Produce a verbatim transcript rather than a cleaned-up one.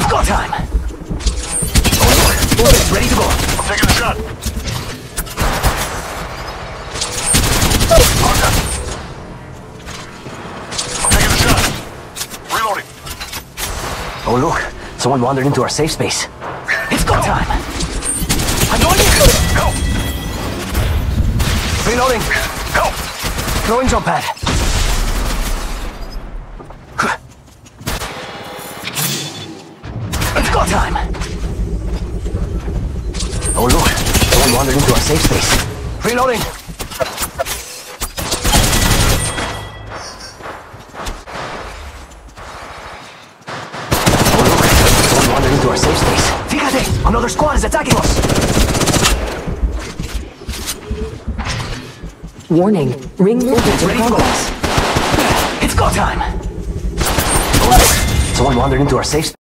It's go time! Oh, look. Ready to go. I'm taking the shot. I'm taking the shot. Reloading. Oh, look. Someone wandered into our safe space. It's go time! I'm going in! Help! Reloading! Help! Throwing jump pad. It's go time! Oh, look. Someone wandered into our safe space. Reloading! Oh, look. Someone wandered into our safe space. Fíjate! Another squad is attacking us! Warning. Ring movement in Ready to go. progress. It's go time! Oh, look. Someone wandered into our safe space.